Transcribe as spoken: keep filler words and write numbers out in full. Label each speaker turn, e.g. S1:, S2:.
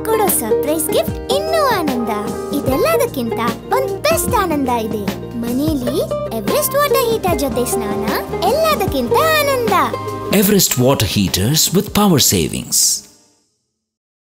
S1: ಕೊಡೋ surprise gift ಇನ್ನೂ ಆನಂದ. ಇದೆಲ್ಲದಕ್ಕಿಂತ ಒಂದ್ ಬೆಸ್ಟ್ ಆನಂದ ಇದೆ. ಮನೇಲಿ ಎವರೆಸ್ಟ್ ವಾಟರ್ ಹೀಟರ್ ಜೊತೆ ಸ್ನಾನ ಎಲ್ಲದಕ್ಕಿಂತ ಆನಂದ.
S2: Everest water heaters with power savings.